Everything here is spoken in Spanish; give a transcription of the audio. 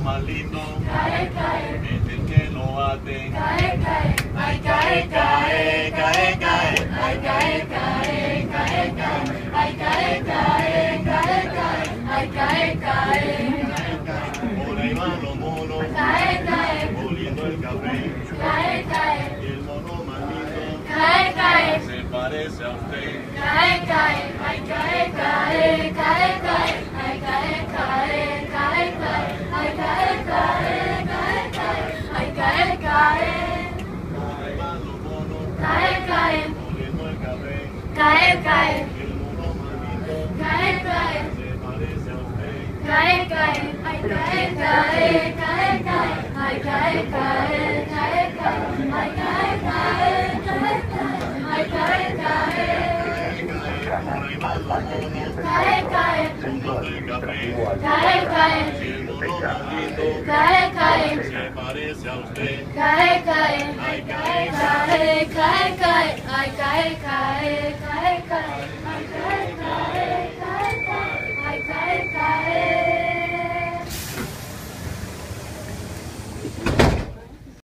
más lindo cae, cae, es el que lo bate. cae, cae, ay, cae, cae, cae, cae, ay, cae, cae, cae, cae, ay, cae, cae, cae, cae, ay, cae, cae, Por ahí van los monos cae, cae, oliendo el café. cae, cae, Y el mono más lindo cae, cae, se parece a usted. cae, cae, ay, cae, cae, cae, cae, ay, cae, cae, cae, cae, ay, cae, cae, cae, cae, ay, cae, cae, Por ahí van los monos cae, cae, oliendo el café. cae, cae, Y el mono más lindo cae, cae, se parece a usted. cae, cae, ay, cae, cae, cae, cae, ay, cae, cae, cae, cae, ay, cae, cae, cae, cae, ay, cae, cae, Por ahí van los monos cae, cae, oliendo el café. cae, cae, Y el mono más lindo cae, cae, se parece a usted. cae, cae, ay, cae, cae, cae, cae, ay, cae, cae, cae,